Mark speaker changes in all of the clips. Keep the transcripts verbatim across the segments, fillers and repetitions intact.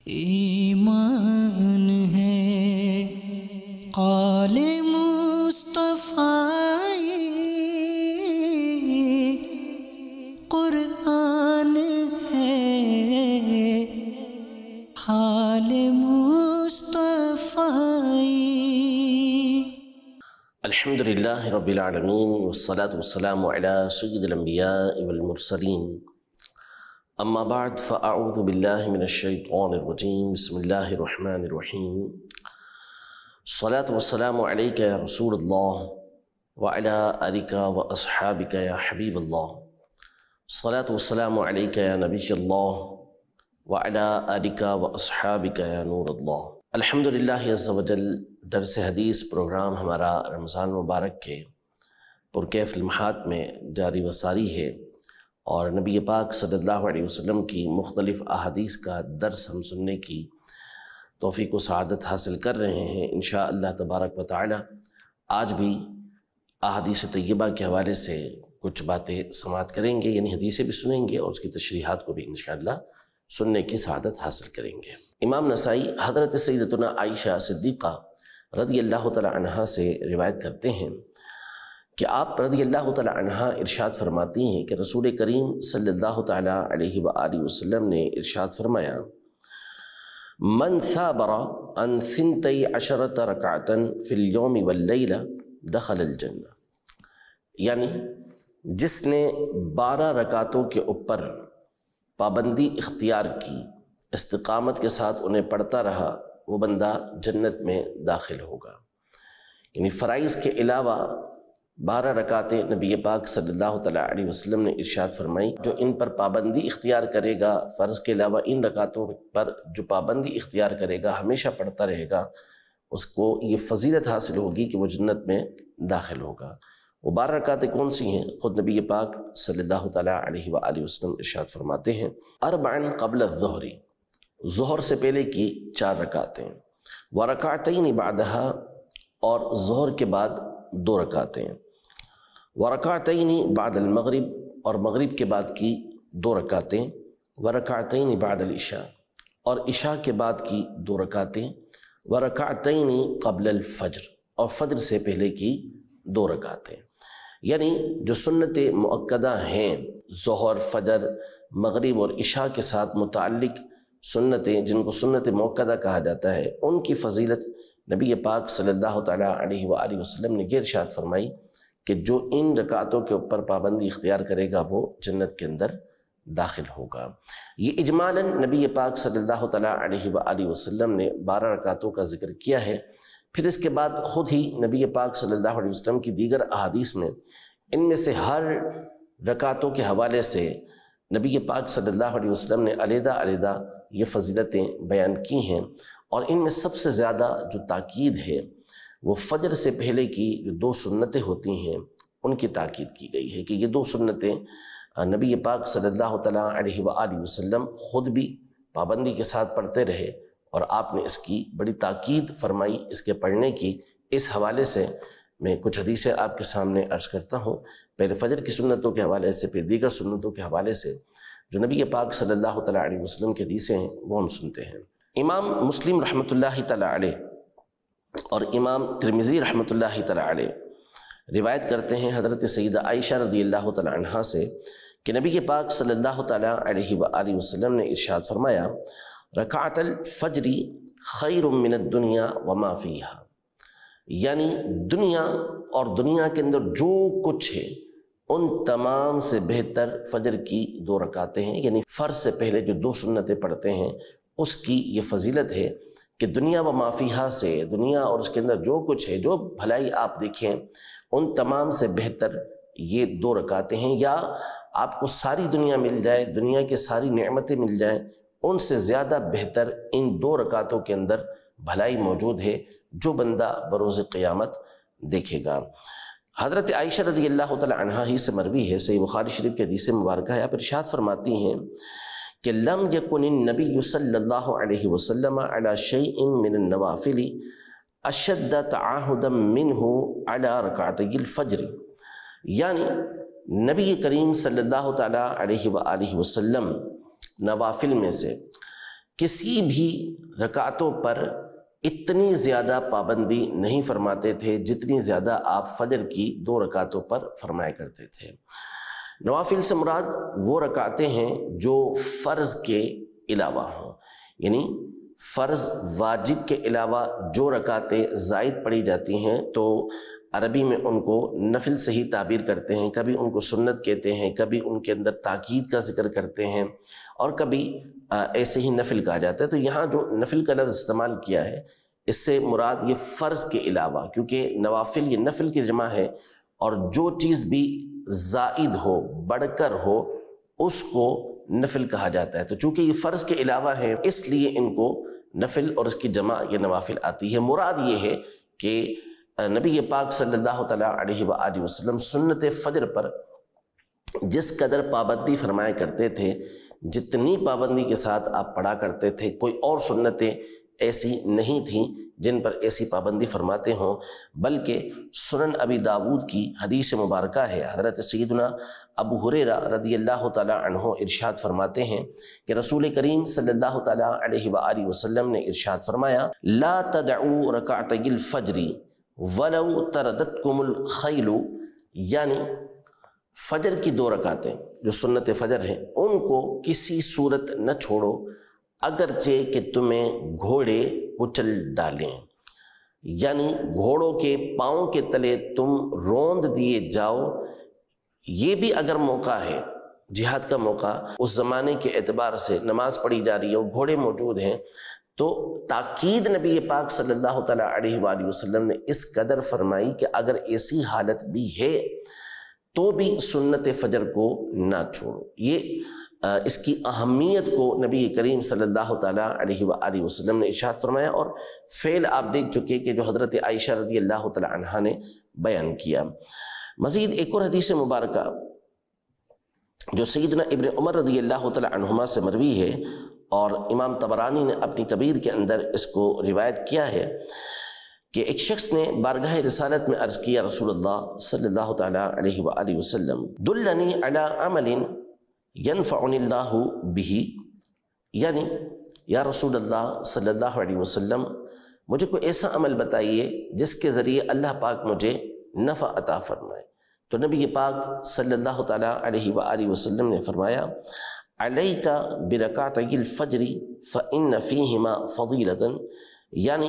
Speaker 1: ایمان ہے قال مصطفیٰ، قرآن ہے حال مصطفیٰ۔
Speaker 2: الحمدللہ رب العالمین والصلاة والسلام علی سید الانبیاء والمرسلین، اما بعد فاعوذ باللہ من الشیطان الرجیم، بسم اللہ الرحمن الرحیم۔ الصلاة والسلام علیک یا رسول اللہ وعلی آلک واصحابک یا حبیب اللہ، الصلاة والسلام علیک یا نبی اللہ وعلی آلک واصحابک یا نور اللہ۔ الحمدللہ عز و جل، درس حدیث پروگرام ہمارا رمضان مبارک کے پرکیف لمحات میں جاری و ساری ہے، اور نبی پاک صلی اللہ علیہ وسلم کی مختلف احادیث کا درس ہم سننے کی توفیق و سعادت حاصل کر رہے ہیں انشاءاللہ تبارک و تعالی۔ آج بھی احادیث طیبہ کے حوالے سے کچھ باتیں سماعت کریں گے، یعنی حدیثیں بھی سنیں گے اور اس کی تشریحات کو بھی انشاءاللہ سننے کی سعادت حاصل کریں گے۔ امام نسائی حضرت سیدتنا عائشہ صدیقہ رضی اللہ تعالی عنہا سے روایت کرتے ہیں کہ آپ رضی اللہ تعالی عنہ ارشاد فرماتی ہیں کہ رسول کریم صلی اللہ تعالی علیہ وآلہ وسلم نے ارشاد فرمایا، من ثابر عن ثنتی عشرۃ رکعۃ فی اليوم واللیلہ دخل الجنہ، یعنی جس نے بارہ رکعتوں کے اوپر پابندی اختیار کی، استقامت کے ساتھ انہیں پڑھتا رہا، وہ بندہ جنت میں داخل ہوگا۔ یعنی فرائض کے علاوہ بارہ رکعتیں نبی پاک صلی اللہ تعالیٰ علیہ وسلم نے ارشاد فرمائی، جو ان پر پابندی اختیار کرے گا، فرض کے علاوہ ان رکعتوں پر جو پابندی اختیار کرے گا، ہمیشہ پڑھتا رہے گا، اس کو یہ فضیلت حاصل ہوگی کہ وہ جنت میں داخل ہوگا۔ وہ بارہ رکعتیں کون سی ہیں؟ خود نبی پاک صلی اللہ تعالیٰ علیہ وآلہ وسلم ارشاد فرماتے ہیں، اربعن قبل الظہر، ظہر سے پہلے کی چار رکعتیں، ورکعتین بعدہا، اور ظہر کے بعد دو رکعتیں، ورکعتین بعد المغرب، اور مغرب کے بعد کی دو رکعتیں، ورکعتین بعد العشاء، اور عشاء کے بعد کی دو رکعتیں، ورکعتین قبل الفجر، اور فجر سے پہلے کی دو رکعتیں۔ یعنی جو سنت مؤکدہ ہیں، ظہر، فجر، مغرب اور عشاء کے ساتھ متعلق سنتیں، جن کو سنت مؤکدہ کہا جاتا ہے، ان کی فضیلت نبی پاک صلی اللہ تعالیٰ علیہ وآلہ وسلم نے یہ ارشاد فرمائی کہ جو ان رکعتوں کے اوپر پابندی اختیار کرے گا وہ جنت کے اندر داخل ہوگا۔ یہ اجمالاً نبی پاک صلی اللہ تعالیٰ علیہ وآلہ وسلم نے بارہ رکعتوں کا ذکر کیا ہے۔ پھر اس کے بعد خود ہی نبی پاک صلی اللہ علیہ وسلم کی دیگر احادیث میں ان میں سے ہر رکعتوں کے حوالے سے نبی پاک صلی اللہ علیہ وسلم نے علیحدہ علیحدہ یہ فضیلتیں بیان کی ہیں، اور ان میں سب سے زیادہ جو تاکید ہے وہ فجر سے پہلے کی جو دو سنتیں ہوتی ہیں ان کی تاکید کی گئی ہے کہ یہ دو سنتیں نبی پاک صلی اللہ تعالیٰ علیہ وآلہ وسلم خود بھی پابندی کے ساتھ پڑھتے رہے، اور آپ نے اس کی بڑی تاکید فرمائی اس کے پڑھنے کی۔ اس حوالے سے میں کچھ حدیثیں آپ کے سامنے عرض کرتا ہوں، پہلے فجر کی سنتوں کے حوالے سے، پھر دیگر سنتوں کے حوالے سے جو نبی پاک صلی اللہ تعالیٰ علیہ وسلم کے حدیثیں ہیں وہ ہم سنتے ہیں۔ امام مسلم رحمۃ اللہ تعالیٰ علیہ اور امام ترمذی رحمۃ اللہ تعالیٰ علیہ روایت کرتے ہیں حضرت سیدہ عائشہ رضی اللہ تعالیٰ عنہا سے کہ نبی پاک صلی اللہ تعالیٰ علیہ وآلہ وسلم نے ارشاد فرمایا، رکعت الفجر خیر من الدنیا وما فیہا، یعنی دنیا اور دنیا کے اندر جو کچھ ہے ان تمام سے بہتر فجر کی دو رکعتیں ہیں، یعنی فرض سے پہلے جو دو سنتیں پڑھتے ہیں اس کی یہ فضیلت ہے کہ دنیا و ما فیہا سے، دنیا اور اس کے اندر جو کچھ ہے، جو بھلائی آپ دیکھیں ان تمام سے بہتر یہ دو رکعتیں ہیں۔ یا آپ کو ساری دنیا مل جائے، دنیا کی ساری نعمتیں مل جائیں، ان سے زیادہ بہتر ان دو رکعتوں کے اندر بھلائی موجود ہے جو بندہ بروز قیامت دیکھے گا۔ حضرت عائشہ رضی اللہ تعالی عنہا ہی سے مروی ہے، صحیح بخاری شریف کے حدیث مبارکہ ہے، آپ ارشاد فرماتی ہیں کہ لم یکن النبی صلی اللہ علیہ وسلم علی شیء من النوافل اشد تعاہدا منہ علی رکعتی الفجر، یعنی نبی کریم صلی اللہ تعالیٰ علیہ وآلہ وسلم نوافل میں سے کسی بھی رکعتوں پر اتنی زیادہ پابندی نہیں فرماتے تھے جتنی زیادہ آپ فجر کی دو رکعتوں پر فرمایا کرتے تھے۔ نوافل سے مراد وہ رکعتیں ہیں جو فرض کے علاوہ ہوں، یعنی فرض واجب کے علاوہ جو رکعتیں زائد پڑھی جاتی ہیں تو عربی میں ان کو نفل سے ہی تعبیر کرتے ہیں، کبھی ان کو سنت کہتے ہیں، کبھی ان کے اندر تاکید کا ذکر کرتے ہیں، اور کبھی ایسے ہی نفل کہا جاتا ہے۔ تو یہاں جو نفل کا لفظ استعمال کیا ہے اس سے مراد یہ فرض کے علاوہ، کیونکہ نوافل یہ نفل کی جمع ہے، اور جو چیز بھی زائد ہو، بڑھ کر ہو، اس کو نفل کہا جاتا ہے۔ تو چونکہ یہ فرض کے علاوہ ہے اس لیے ان کو نفل اور اس کی جمع یہ نوافل آتی ہے۔ مراد یہ ہے کہ نبی پاک صلی اللہ تعالیٰ علیہ وآلہ وسلم سنت فجر پر جس قدر پابندی فرمایا کرتے تھے، جتنی پابندی کے ساتھ آپ پڑھا کرتے تھے، کوئی اور سنتیں ایسی نہیں تھیں جن پر ایسی پابندی فرماتے ہوں، بلکہ سنن ابی داود کی حدیث مبارکہ ہے، حضرت سیدنا ابو ہریرہ رضی اللہ تعالیٰ عنہ ارشاد فرماتے ہیں کہ رسول کریم صلی اللہ تعالیٰ علیہ وآلہ وسلم نے ارشاد فرمایا، لا تدعوا رکعتي الفجر ولو تردتكم الخیل، یعنی فجر کی دو رکعتیں جو سنت فجر ہیں ان کو کسی صورت نہ چھوڑو اگرچہ کہ تمہیں گھوڑے کچل ڈالیں، یعنی گھوڑوں کے پاؤں کے تلے تم روند دیے جاؤ۔ یہ بھی اگر موقع ہے، جہاد کا موقع، اس زمانے کے اعتبار سے نماز پڑھی جا رہی ہے اور گھوڑے موجود ہیں، تو تاکید نبی پاک صلی اللہ تعالیٰ علیہ وآلہ وسلم نے اس قدر فرمائی کہ اگر ایسی حالت بھی ہے تو بھی سنت فجر کو نہ چھوڑو۔ یہ اس کی اہمیت کو نبی کریم صلی اللہ تعالیٰ علیہ وآلہ وسلم نے ارشاد فرمایا، اور فعل آپ دیکھ چکے کہ جو حضرت عائشہ رضی اللہ تعالیٰ عنہا نے بیان کیا۔ مزید ایک اور حدیث مبارکہ جو سیدنا ابن عمر رضی اللہ تعالیٰ عنہما سے مروی ہے، اور امام طبرانی نے اپنی کبیر کے اندر اس کو روایت کیا ہے کہ ایک شخص نے بارگاہ رسالت میں عرض کیا، رسول اللہ صلی اللہ تعالیٰ علیہ وآلہ وسلم دلنی علی عمل ینفعنی اللہ بہ، یعنی یا رسول اللہ صلی اللہ علیہ وسلم مجھے کوئی ایسا عمل بتائیے جس کے ذریعے اللہ پاک مجھے نفع عطا فرمائے۔ تو نبی پاک صلی اللہ تعالیٰ علیہ وآلہ وسلم نے فرمایا، علیک برکعتي الفجر فإن فیہما فضیلۃ، یعنی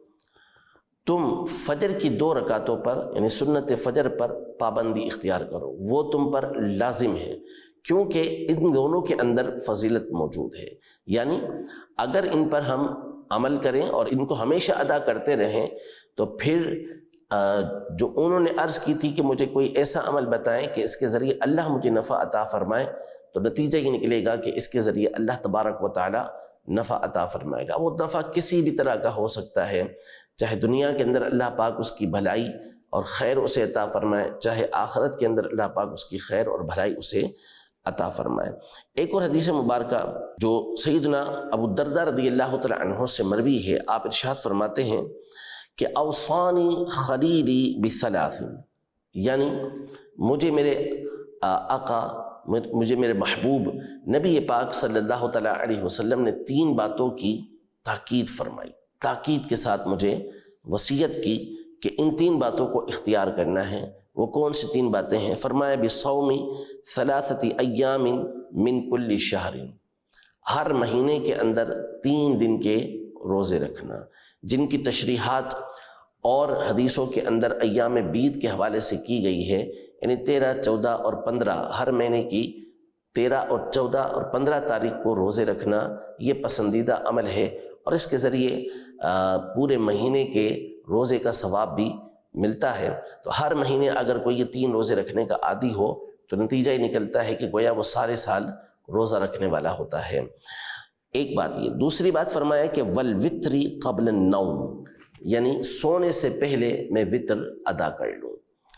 Speaker 2: تم فجر کی دو رکعتوں پر یعنی سنت فجر پر پابندی اختیار کرو، وہ تم پر لازم ہے، کیونکہ ان دونوں کے اندر فضیلت موجود ہے۔ یعنی اگر ان پر ہم عمل کریں اور ان کو ہمیشہ ادا کرتے رہیں تو پھر جو انہوں نے عرض کی تھی کہ مجھے کوئی ایسا عمل بتائیں کہ اس کے ذریعے اللہ مجھے نفع عطا فرمائے، تو نتیجہ یہ نکلے گا کہ اس کے ذریعے اللہ تبارک و تعالی نفع عطا فرمائے گا۔ وہ نفع کسی بھی طرح کا ہو سکتا ہے، چاہے دنیا کے اندر اللہ پاک اس کی بھلائی اور خیر اسے عطا فرمائے، چاہے آخرت کے اندر اللہ پاک اس کی خیر اور بھلائی اسے عطا فرمائے۔ ایک اور حدیث مبارکہ جو سیدنا ابو الدرداء رضی اللہ تعالیٰ عنہ سے مروی ہے، آپ ارشاد فرماتے ہیں کہ اوصانی خلیلی بثلاث، یعنی مجھے میرے آقا، مجھے میرے محبوب نبی پاک صلی اللہ تعالیٰ علیہ وسلم نے تین باتوں کی تاکید فرمائی، تاکید کے ساتھ مجھے وصیت کی کہ ان تین باتوں کو اختیار کرنا ہے۔ وہ کون سی تین باتیں ہیں؟ فرمایا بصوم ثلاثۃ ایام من کل شہر، ہر مہینے کے اندر تین دن کے روزے رکھنا، جن کی تشریحات اور حدیثوں کے اندر ایام بیت کے حوالے سے کی گئی ہے، یعنی تیرہ، چودہ اور پندرہ، ہر مہینے کی تیرہ اور چودہ اور پندرہ تاریخ کو روزے رکھنا یہ پسندیدہ عمل ہے، اور اس کے ذریعے پورے مہینے کے روزے کا ثواب بھی ملتا ہے۔ تو ہر مہینے اگر کوئی یہ تین روزے رکھنے کا عادی ہو تو نتیجہ یہ نکلتا ہے کہ گویا وہ سارے سال روزہ رکھنے والا ہوتا ہے۔ ایک بات یہ۔ دوسری بات فرمایا کہ والوتر قبل النوم، یعنی سونے سے پہلے میں وطر ادا کر لوں۔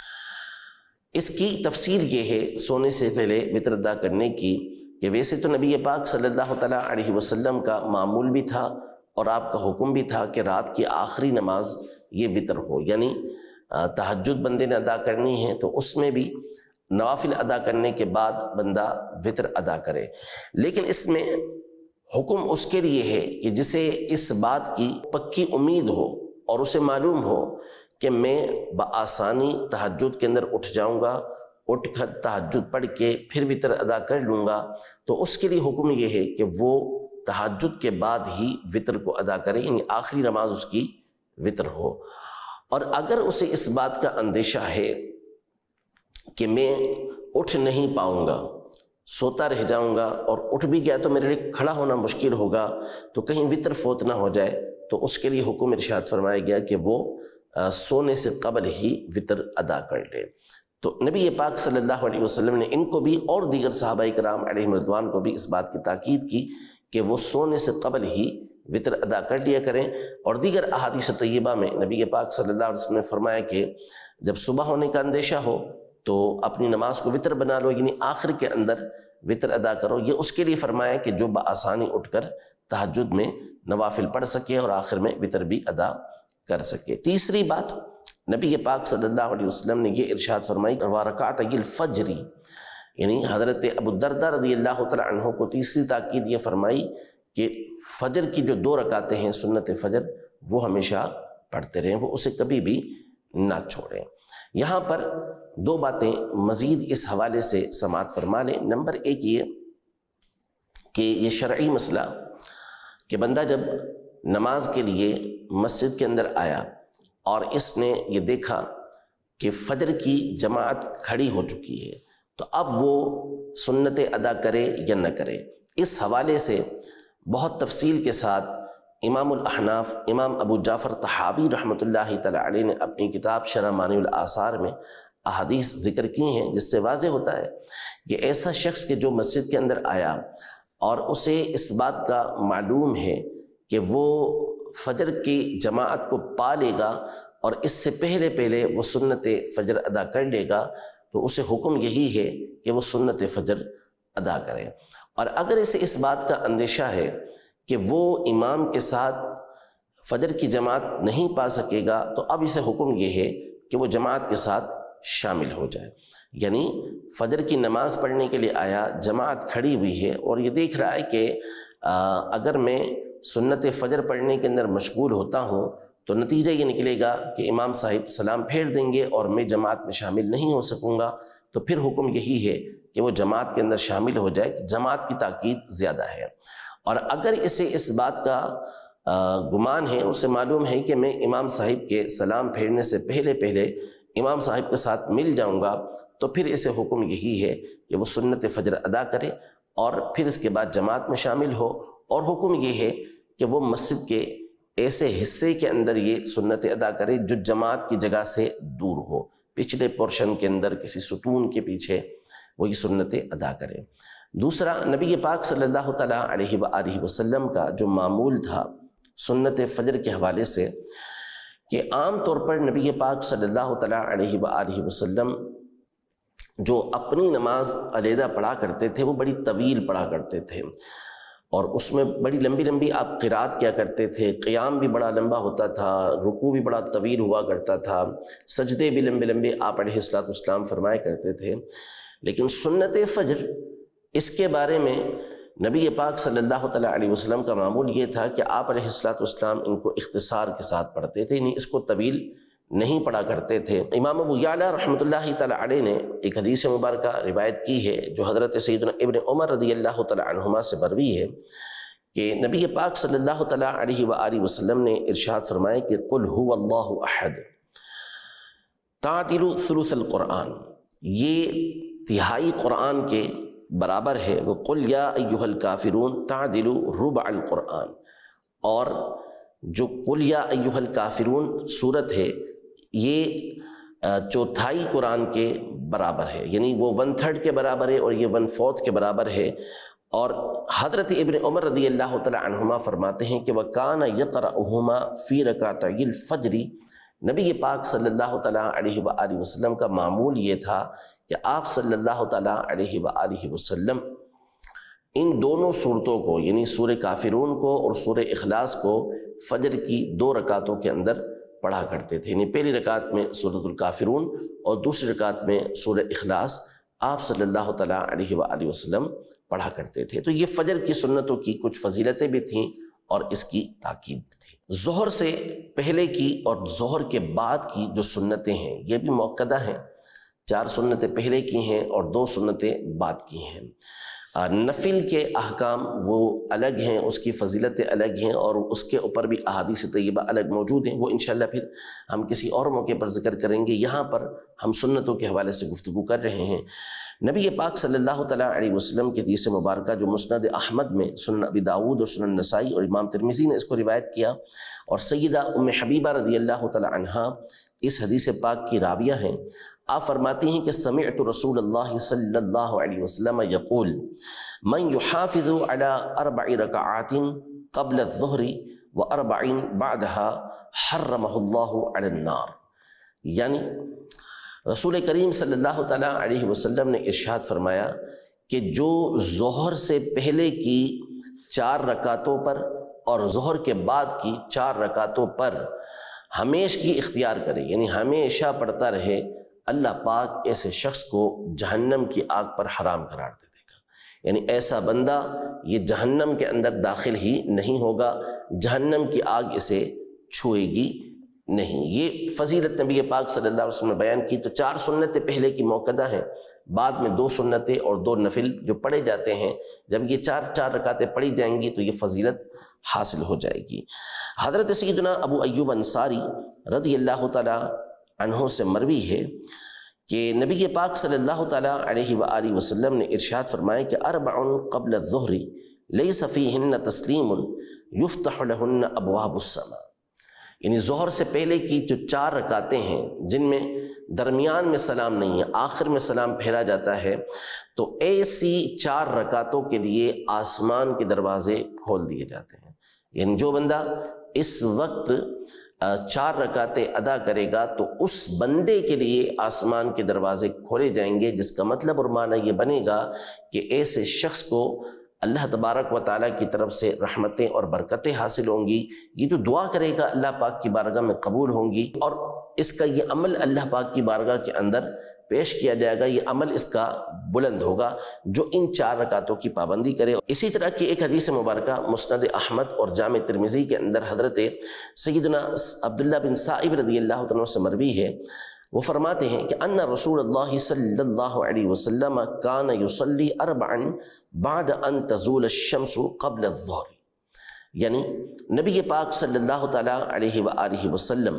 Speaker 2: اس کی تفصیل یہ ہے سونے سے پہلے وطر ادا کرنے کی کہ ویسے تو نبی پاک صلی اللہ تعالیٰ علیہ وسلم کا معمول بھی تھا اور آپ کا حکم بھی تھا کہ رات کی آخری نماز یہ وطر ہو، یعنی تہجد بندے نے ادا کرنی ہے تو اس میں بھی نوافل ادا کرنے کے بعد بندہ وطر ادا کرے۔ لیکن اس میں حکم اس کے لیے ہے کہ جسے اس بات کی پکی امید ہو اور اسے معلوم ہو کہ میں بآسانی تہجد کے اندر اٹھ جاؤں گا، اٹھ کر تہجد پڑھ کے پھر وتر ادا کر لوں گا، تو اس کے لیے حکم یہ ہے کہ وہ تہجد کے بعد ہی وتر کو ادا کرے، یعنی آخری نماز اس کی وتر ہو۔ اور اگر اسے اس بات کا اندیشہ ہے کہ میں اٹھ نہیں پاؤں گا، سوتا رہ جاؤں گا، اور اٹھ بھی گیا تو میرے لیے کھڑا ہونا مشکل ہوگا، تو کہیں وتر فوت نہ ہو جائے، تو اس کے لیے حکم ارشاد فرمایا گیا کہ وہ سونے سے قبل ہی وتر ادا کر لے۔ تو نبی پاک صلی اللہ علیہ وسلم نے ان کو بھی اور دیگر صحابہ کرام علیہم رضوان کو بھی اس بات کی تاکید کی کہ وہ سونے سے قبل ہی وتر ادا کر لیا کریں۔ اور دیگر احادیث طیبہ میں نبی پاک صلی اللہ علیہ وسلم نے فرمایا کہ جب صبح ہونے کا اندیشہ ہو تو اپنی نماز کو وتر بنا لو، یعنی آخر کے اندر وتر ادا کرو۔ یہ اس کے لیے فرمایا کہ جو بآسانی اٹھ کر تہجد میں نوافل پڑھ سکے اور آخر میں وتر بھی ادا کر سکے۔ تیسری بات نبی پاک صلی اللہ علیہ وسلم نے یہ ارشاد فرمائی وَرَكَعْتَيِ الْفَجْرِ، یعنی حضرت ابو الدرداء رضی اللہ تعالیٰ عنہ کو تیسری تاکید یہ فرمائی کہ فجر کی جو دو رکعتیں ہیں سنت فجر، وہ ہمیشہ پڑھتے رہیں، وہ اسے کبھی بھی نہ چھوڑیں۔ یہاں پر دو باتیں مزید اس حوالے سے سماعت فرما لیں۔ نمبر ایک یہ کہ یہ شرعی مسئلہ کہ بندہ جب نماز کے لیے مسجد کے اندر آیا اور اس نے یہ دیکھا کہ فجر کی جماعت کھڑی ہو چکی ہے، تو اب وہ سنتیں ادا کرے یا نہ کرے، اس حوالے سے بہت تفصیل کے ساتھ امام الاحناف امام ابو جعفر طحاوی رحمۃ اللہ تعالی علیہ نے اپنی کتاب شرح معنی الآثار میں احادیث ذکر کی ہیں، جس سے واضح ہوتا ہے کہ ایسا شخص کہ جو مسجد کے اندر آیا اور اسے اس بات کا معلوم ہے کہ وہ فجر کی جماعت کو پا لے گا اور اس سے پہلے پہلے وہ سنت فجر ادا کر لے گا، تو اسے حکم یہی ہے کہ وہ سنت فجر ادا کرے۔ اور اگر اسے اس بات کا اندیشہ ہے کہ وہ امام کے ساتھ فجر کی جماعت نہیں پا سکے گا، تو اب اسے حکم یہ ہے کہ وہ جماعت کے ساتھ شامل ہو جائے۔ یعنی فجر کی نماز پڑھنے کے لیے آیا، جماعت کھڑی ہوئی ہے اور یہ دیکھ رہا ہے کہ اگر میں سنت فجر پڑھنے کے اندر مشغول ہوتا ہوں تو نتیجہ یہ نکلے گا کہ امام صاحب سلام پھیر دیں گے اور میں جماعت میں شامل نہیں ہو سکوں گا، تو پھر حکم یہی ہے کہ وہ جماعت کے اندر شامل ہو جائے، جماعت کی تاکید زیادہ ہے۔ اور اگر اسے اس بات کا گمان ہے، اسے معلوم ہے کہ میں امام صاحب کے سلام پھیرنے سے پہلے پہلے امام صاحب کے ساتھ مل جاؤں گا، تو پھر اسے حکم یہی ہے کہ وہ سنت فجر ادا کرے اور پھر اس کے بعد جماعت میں شامل ہو۔ اور حکم یہ ہے کہ وہ مسجد کے ایسے حصے کے اندر یہ سنت ادا کرے جو جماعت کی جگہ سے دور ہو، پچھلے پورشن کے اندر کسی ستون کے پیچھے وہ یہ سنتیں ادا کرے۔ دوسرا، نبی پاک صلی اللہ تعالیٰ علیہ وآلہ وسلم کا جو معمول تھا سنت فجر کے حوالے سے، کہ عام طور پر نبی پاک صلی اللہ تعالیٰ علیہ وآلہ وسلم جو اپنی نماز علیحدہ پڑھا کرتے تھے وہ بڑی طویل پڑھا کرتے تھے، اور اس میں بڑی لمبی لمبی آپ قرات کیا کرتے تھے، قیام بھی بڑا لمبا ہوتا تھا، رکوع بھی بڑا طویل ہوا کرتا تھا، سجدے بھی لمبے لمبے آپ علیہ الصلوۃ والسلام فرمایا کرتے تھے۔ لیکن سنت فجر، اس کے بارے میں نبی پاک صلی اللہ تعالیٰ علیہ وسلم کا معمول یہ تھا کہ آپ علیہ الصلوۃ والسلام ان کو اختصار کے ساتھ پڑھتے تھے، یعنی اس کو طویل نہیں پڑھا کرتے تھے۔ امام ابو یعلا رحمۃ اللہ تعالیٰ علیہ نے ایک حدیث مبارکہ روایت کی ہے جو حضرت سیدنا ابن عمر رضی اللہ تعالیٰ عنہما سے مروی ہے، کہ نبی پاک صلی اللہ تعالیٰ علیہ وآلہ وسلم نے ارشاد فرمایا کہ قل هو اللہ احد تعدل ثلث القرآن، یہ تہائی قرآن کے برابر ہے، وہ قل یا ایہا الکافرون تعدل ربع القرآن، اور جو قل یا ایہا الکافرون صورت ہے یہ چوتھائی قرآن کے برابر ہے، یعنی وہ ون تھرڈ کے برابر ہے اور یہ ون فورتھ کے برابر ہے۔ اور حضرت ابن عمر رضی اللہ تعالی عنہما فرماتے ہیں کہ وَكَانَ يَقْرَأُهُمَا فِي رَكَعَتَيِ الْفَجْرِ، نبی پاک صلی اللہ تعالیٰ علیہ وآلہ وسلم کا معمول یہ تھا کہ آپ صلی اللہ تعالیٰ علیہ وآلہ وسلم ان دونوں صورتوں کو، یعنی سورہ کافرون کو اور سورہ اخلاص کو فجر کی دو رکعتوں کے اندر پڑھا کرتے تھے، یعنی پہلی رکعت میں سورۃ الکافرون اور دوسری رکعت میں سورہ اخلاص آپ صلی اللہ تعالیٰ علیہ وآلہ وسلم پڑھا کرتے تھے۔ تو یہ فجر کی سنتوں کی کچھ فضیلتیں بھی تھیں اور اس کی تاکید تھی۔ ظہر سے پہلے کی اور ظہر کے بعد کی جو سنتیں ہیں یہ بھی مؤکدہ ہیں، چار سنتیں پہلے کی ہیں اور دو سنتیں بعد کی ہیں۔ نفل کے احکام وہ الگ ہیں، اس کی فضیلتیں الگ ہیں اور اس کے اوپر بھی احادیث طیبہ الگ موجود ہیں، وہ انشاءاللہ پھر ہم کسی اور موقع پر ذکر کریں گے۔ یہاں پر ہم سنتوں کے حوالے سے گفتگو کر رہے ہیں۔ نبی پاک صلی اللہ تعالیٰ علیہ وسلم کے حدیث مبارکہ جو مسند احمد میں، سنن ابی داؤد اور سنن نسائی اور امام ترمذی نے اس کو روایت کیا، اور سیدہ ام حبیبہ رضی اللہ تعالیٰ عنہا اس حدیث پاک کی راویہ ہیں۔ آپ فرماتی ہیں کہ سمعت رسول اللہ صلی اللہ علیہ وسلم یقول من یحافظ علی اربع رکعات قبل الظہر واربع بعدها حرمہ اللہ علی النار، یعنی رسول کریم صلی اللہ تعالیٰ علیہ وسلم نے ارشاد فرمایا کہ جو ظہر سے پہلے کی چار رکعتوں پر اور ظہر کے بعد کی چار رکعتوں پر ہمیشگی اختیار کرے، یعنی ہمیشہ پڑھتا رہے، اللہ پاک ایسے شخص کو جہنم کی آگ پر حرام قرار دے دے گا۔ یعنی ایسا بندہ یہ جہنم کے اندر داخل ہی نہیں ہوگا، جہنم کی آگ اسے چھوئے گی نہیں۔ یہ فضیلت نبی پاک صلی اللہ علیہ وسلم نے بیان کی۔ تو چار سنتیں پہلے کی موقدہ ہیں، بعد میں دو سنتیں اور دو نفل جو پڑھے جاتے ہیں، جب یہ چار چار رکعتیں پڑھی جائیں گی تو یہ فضیلت حاصل ہو جائے گی۔ حضرت سیدنا ابو ایوب انصاری رضی اللہ تعالیٰ عنہ سے مروی ہے کہ نبی پاک صلی اللہ تعالیٰ علیہ وآلہ وسلم نے ارشاد فرمایا کہ اربع قبل الظہر لیس فیہن تسلیم یفتح لہن ابواب السماء، یعنی ظہر سے پہلے کی جو چار رکعتیں ہیں جن میں درمیان میں سلام نہیں ہے، آخر میں سلام پھیرا جاتا ہے، تو ایسی چار رکعتوں کے لیے آسمان کے دروازے کھول دیے جاتے ہیں۔ یعنی جو بندہ اس وقت چار رکعتیں ادا کرے گا تو اس بندے کے لیے آسمان کے دروازے کھولے جائیں گے، جس کا مطلب اور معنی یہ بنے گا کہ ایسے شخص کو اللہ تبارک و تعالیٰ کی طرف سے رحمتیں اور برکتیں حاصل ہوں گی، یہ جو دعا کرے گا اللہ پاک کی بارگاہ میں قبول ہوں گی، اور اس کا یہ عمل اللہ پاک کی بارگاہ کے اندر پیش کیا جائے گا، یہ عمل اس کا بلند ہوگا جو ان چار رکعتوں کی پابندی کرے۔ اسی طرح کی ایک حدیث مبارکہ مسند احمد اور جامع ترمذی کے اندر حضرت سیدنا عبداللہ بن صائب رضی اللہ عنہ سے مروی ہے، وہ فرماتے ہیں کہ ان رسول اللہ صلی اللہ علیہ وسلم کان یصلی اربعا بعد ان تزول الشمس قبل الظہر، یعنی نبی پاک صلی اللہ تعالیٰ علیہ وآلہ وسلم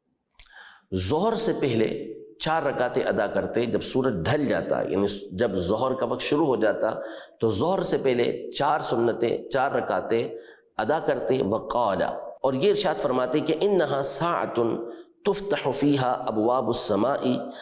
Speaker 2: ظہر سے پہلے چار رکعتیں ادا کرتے جب سورج ڈھل جاتا، یعنی جب ظہر کا وقت شروع ہو جاتا تو ظہر سے پہلے چار سنتیں چار رکعتیں ادا کرتے۔ وقال، اور یہ ارشاد فرماتے کہ انہا ساعۃ تفتح فیہا ابواب السماء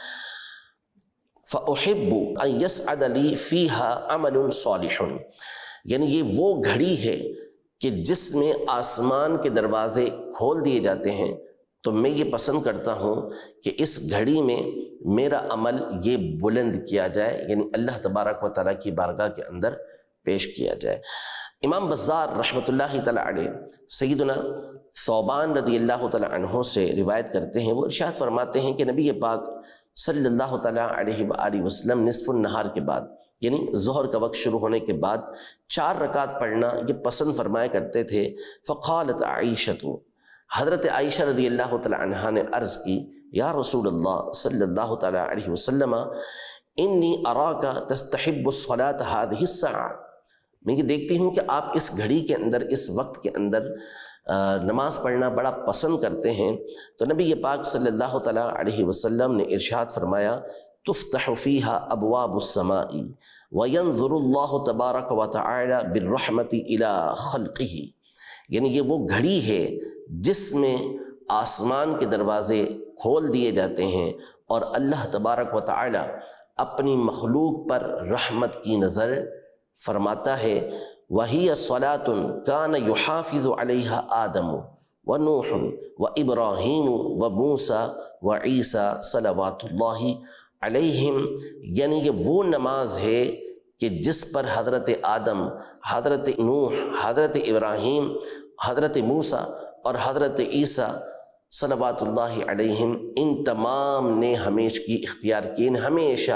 Speaker 2: فاحب ان یسعد لی فیہا عمل صالح، یعنی یہ وہ گھڑی ہے کہ جس میں آسمان کے دروازے کھول دیے جاتے ہیں، تو میں یہ پسند کرتا ہوں کہ اس گھڑی میں میرا عمل یہ بلند کیا جائے، یعنی اللہ تبارک و تعالیٰ کی بارگاہ کے اندر پیش کیا جائے۔ امام بزار رحمۃ اللہ تعالیٰ علیہ سیدنا ثوبان رضی اللہ تعالیٰ عنہ سے روایت کرتے ہیں، وہ ارشاد فرماتے ہیں کہ نبی پاک صلی اللہ تعالیٰ علیہ وآلہ وسلم نصف النہار کے بعد، یعنی ظہر کا وقت شروع ہونے کے بعد چار رکعت پڑھنا یہ پسند فرمایا کرتے تھے۔ فقالت عائشۃ، حضرت عائشہ رضی اللہ تعالیٰ عنہا نے عرض کی، یا رسول اللہ صلی اللہ تعالیٰ علیہ وسلم انی اراک تستحب الصلاة هذه الساعة، میں یہ دیکھتی ہوں کہ آپ اس گھڑی کے اندر، اس وقت کے اندر نماز پڑھنا بڑا پسند کرتے ہیں۔ تو نبی پاک صلی اللہ تعالیٰ علیہ وسلم نے ارشاد فرمایا تفتح فیہا ابواب السماء وینظر اللہ تبارک و تعالی بالرحمت الی خلقہ، یعنی یہ وہ گھڑی ہے جس میں آسمان کے دروازے کھول دیے جاتے ہیں اور اللہ تبارک و تعالی اپنی مخلوق پر رحمت کی نظر فرماتا ہے۔ وَهِيَ صَلَاةٌ كَانَ يُحَافِظُ عَلَيْهَا آدَمُ وَنُوحٌ وَإِبْرَاهِيمُ وَمُوسَى وَعِيسَى صلوات اللہ علیہم، یعنی یہ وہ نماز ہے کہ جس پر حضرت آدم، حضرت نوح، حضرت ابراہیم، حضرت موسیٰ اور حضرت عیسیٰ صلوات اللہ علیہم ان تمام نے ہمیشہ کی اختیار کی، ہمیشہ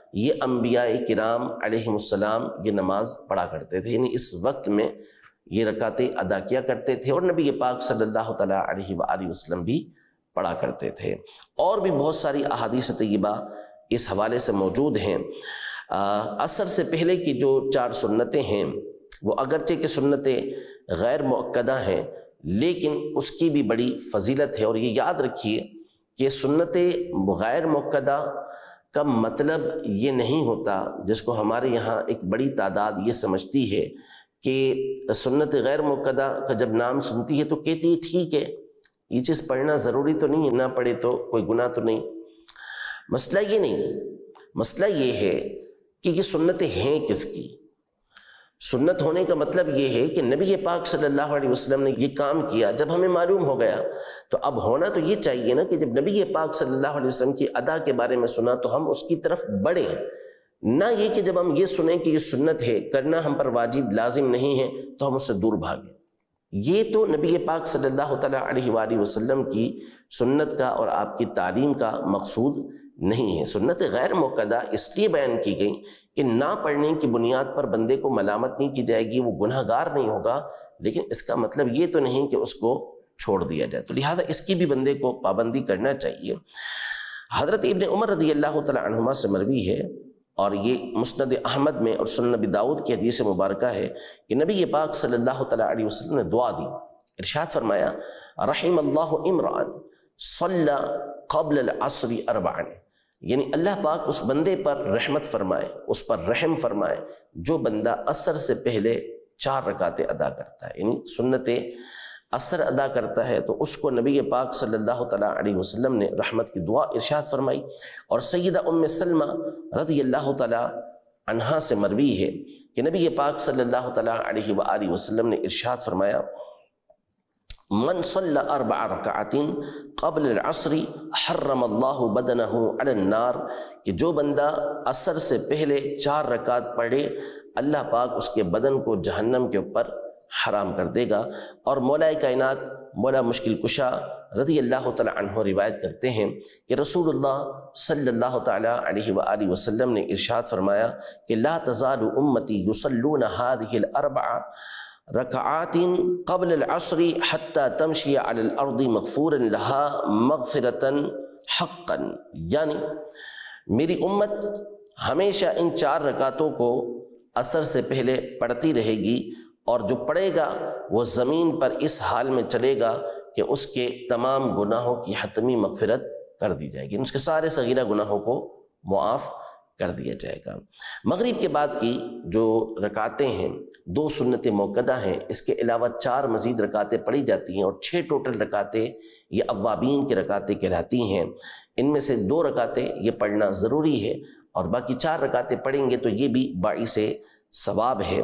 Speaker 2: یہ انبیاء کرام علیہم السلام یہ نماز پڑھا کرتے تھے، یعنی اس وقت میں یہ رکعتیں ادا کیا کرتے تھے، اور نبی پاک صلی اللہ تعالیٰ علیہ وآلہ وسلم بھی پڑھا کرتے تھے۔ اور بھی بہت ساری احادیث طیبہ اس حوالے سے موجود ہیں۔ عصر سے پہلے کی جو چار سنتیں ہیں وہ اگرچہ کہ سنتیں غیر مؤکدہ ہیں، لیکن اس کی بھی بڑی فضیلت ہے، اور یہ یاد رکھیے کہ سنتیں غیر مؤکدہ کا مطلب یہ نہیں ہوتا، جس کو ہمارے یہاں ایک بڑی تعداد یہ سمجھتی ہے کہ سنت غیر مؤکدہ کا جب نام سنتی ہے تو کہتی ہے ٹھیک ہے یہ چیز پڑھنا ضروری تو نہیں ہے، نہ پڑھے تو کوئی گناہ تو نہیں۔ مسئلہ یہ نہیں، مسئلہ یہ ہے کہ یہ سنتیں ہیں کس کی۔ سنت ہونے کا مطلب یہ ہے کہ نبی پاک صلی اللہ علیہ وسلم نے یہ کام کیا، جب ہمیں معلوم ہو گیا تو اب ہونا تو یہ چاہیے نا کہ جب نبی پاک صلی اللہ علیہ وسلم کی ادا کے بارے میں سنا تو ہم اس کی طرف بڑھیں، نہ یہ کہ جب ہم یہ سنیں کہ یہ سنت ہے، کرنا ہم پر واجب لازم نہیں ہے تو ہم اس سے دور بھاگیں۔ یہ تو نبی پاک صلی اللہ تعالیٰ علیہ وآلہ وسلم کی سنت کا اور آپ کی تعلیم کا مقصود نہیں ہے۔ سنت غیر مؤکدہ اس لیے بیان کی گئی کہ نہ پڑھنے کی بنیاد پر بندے کو ملامت نہیں کی جائے گی، وہ گناہ گار نہیں ہوگا، لیکن اس کا مطلب یہ تو نہیں کہ اس کو چھوڑ دیا جائے، تو لہٰذا اس کی بھی بندے کو پابندی کرنا چاہیے۔ حضرت ابن عمر رضی اللہ تعالیٰ عنہما سے مروی ہے، اور یہ مسند احمد میں اور سنن نبی داؤد کی حدیث مبارکہ ہے کہ نبی پاک صلی اللہ تعالیٰ علیہ وسلم نے دعا دی، ارشاد فرمایا رحم اللہ امرأن صلی قبل العصر اربعا، یعنی اللہ پاک اس بندے پر رحمت فرمائے، اس پر رحم فرمائے جو بندہ عصر سے پہلے چار رکعتیں ادا کرتا ہے، یعنی سنت عصر ادا کرتا ہے تو اس کو نبی پاک صلی اللہ تعالیٰ علیہ وسلم نے رحمت کی دعا ارشاد فرمائی۔ اور سیدہ ام سلمہ رضی اللہ تعالیٰ عنہا سے مروی ہے کہ نبی پاک صلی اللہ تعالیٰ علیہ وآلہ وسلم نے ارشاد فرمایا من صلی اربع رکعات قبل العصر حرم اللہ بدنہ علی النار، کہ جو بندہ عصر سے پہلے چار رکعت پڑھے اللہ پاک اس کے بدن کو جہنم کے اوپر حرام کر دے گا۔ اور مولا کائنات مولا مشکل کشا رضی اللہ تعالیٰ عنہ روایت کرتے ہیں کہ رسول اللہ صلی اللہ تعالیٰ علیہ وآلہ وسلم نے ارشاد فرمایا کہ لا تزال امتی یصلون هذه الاربع رکعات قبل العصر حتی تمشی علی الارض مغفورا لها مغفرتا حقا، یعنی میری امت ہمیشہ ان چار رکعتوں کو عصر سے پہلے پڑھتی رہے گی، اور جو پڑھے گا وہ زمین پر اس حال میں چلے گا کہ اس کے تمام گناہوں کی حتمی مغفرت کر دی جائے گی، اس کے سارے صغیرہ گناہوں کو معاف کر دیا جائے گا۔ مغرب کے بعد کی جو رکعتیں ہیں دو سنت موقدہ ہیں، اس کے علاوہ چار مزید رکعتیں پڑھی جاتی ہیں، اور چھ ٹوٹل رکعتیں یہ اوابین کی رکعتیں کہلاتی ہیں۔ ان میں سے دو رکعتیں یہ پڑھنا ضروری ہے، اور باقی چار رکعتیں پڑھیں گے تو یہ بھی باعث ثواب ہے۔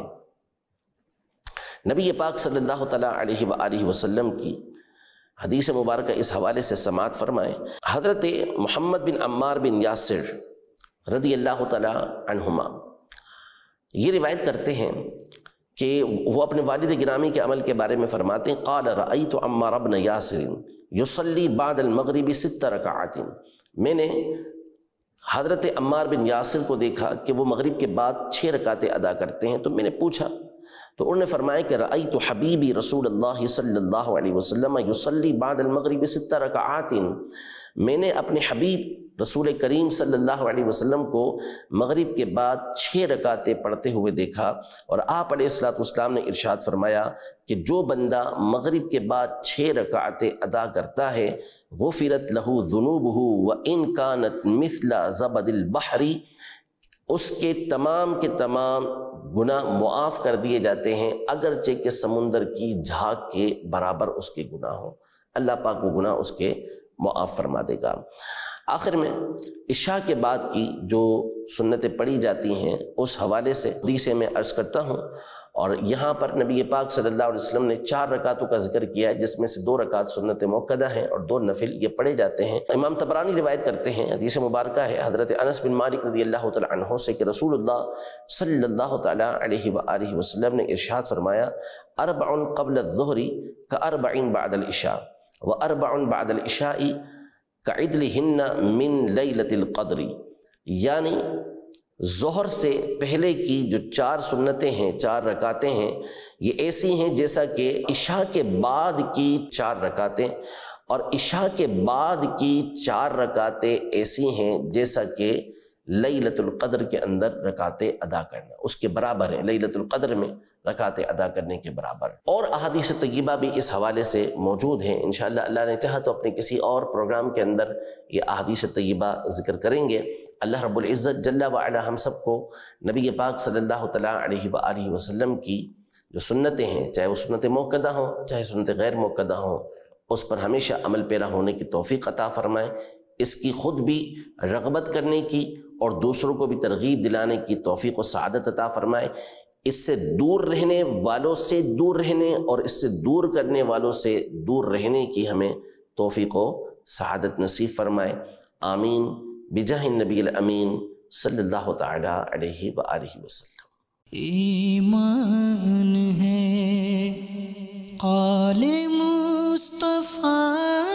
Speaker 2: نبی پاک صلی اللہ تعالیٰ علیہ وآلہ وسلم کی حدیث مبارکہ اس حوالے سے سماعت فرمائیں۔ حضرت محمد بن عمار بن یاسر رضی اللہ تعالیٰ عنہما یہ روایت کرتے ہیں کہ وہ اپنے والد گرامی کے عمل کے بارے میں فرماتے ہیں قال رأیت عمار بن یاسر یصلی بعد المغرب ست رکعات، میں نے حضرت عمار بن یاسر کو دیکھا کہ وہ مغرب کے بعد چھ رکعتیں ادا کرتے ہیں، تو میں نے پوچھا تو انہوں نے فرمایا کہ رأیت حبیبی رسول اللہ صلی اللہ علیہ وسلم یصلی بعد المغرب ست رکعات، میں نے اپنے حبیب رسول کریم صلی اللہ علیہ وسلم کو مغرب کے بعد چھ رکعتیں پڑھتے ہوئے دیکھا، اور آپ علیہ الصلوۃ والسلام نے ارشاد فرمایا کہ جو بندہ مغرب کے بعد چھ رکعتیں ادا کرتا ہے غفرت لہ ذنوبہ وان کانت مثل زبد البحر، اس کے تمام کے تمام گناہ معاف کر دیے جاتے ہیں اگرچہ کہ سمندر کی جھاگ کے برابر اس کے گناہ ہوں، اللہ پاک وہ گناہ اس کے معاف فرما دے گا۔ آخر میں عشاء کے بعد کی جو سنتیں پڑھی جاتی ہیں اس حوالے سے حدیث میں عرض کرتا ہوں، اور یہاں پر نبی پاک صلی اللہ علیہ وسلم نے چار رکعتوں کا ذکر کیا ہے، جس میں سے دو رکعت سنت موقدہ ہیں اور دو نفل یہ پڑھے جاتے ہیں۔ امام طبرانی روایت کرتے ہیں، حدیث مبارکہ ہے حضرت انس بن مالک رضی اللہ تعالیٰ عنہ سے کہ رسول اللہ صلی اللہ تعالیٰ علیہ وآلہ وسلم نے ارشاد فرمایا اربع قبل الظہر کاربع بعد العشاء واربع بعد العشاء کعدلہن من لیلۃ القدر، یعنی ظہر سے پہلے کی جو چار سنتیں ہیں، چار رکعتیں ہیں، یہ ایسی ہیں جیسا کہ عشاء کے بعد کی چار رکعتیں، اور عشاء کے بعد کی چار رکعتیں ایسی ہیں جیسا کہ لیلۃ القدر کے اندر رکعتیں ادا کرنا اس کے برابر ہے، لیلۃ القدر میں رکعتیں ادا کرنے کے برابر۔ اور احادیث طیبہ بھی اس حوالے سے موجود ہیں، انشاءاللہ اللہ نے چاہا تو اپنے کسی اور پروگرام کے اندر یہ احادیث طیبہ ذکر کریں گے۔ اللہ رب العزت جل وعلا ہم سب کو نبی پاک صلی اللہ تعالیٰ علیہ وآلہ وسلم کی جو سنتیں ہیں، چاہے وہ سنت موقدہ ہوں چاہے سنت غیر موقدہ ہوں، اس پر ہمیشہ عمل پیرا ہونے کی توفیق عطا فرمائے، اس کی خود بھی رغبت کرنے کی اور دوسروں کو بھی ترغیب دلانے کی توفیق و سعادت عطا فرمائے، اس سے دور رہنے والوں سے دور رہنے اور اس سے دور کرنے والوں سے دور رہنے کی ہمیں توفیق و سعادت نصیب فرمائے، آمین بجاہ النبی الامین صلی اللہ تعالی علیہ وآلہ وسلم۔
Speaker 1: ایمان ہے قول مصطفیٰ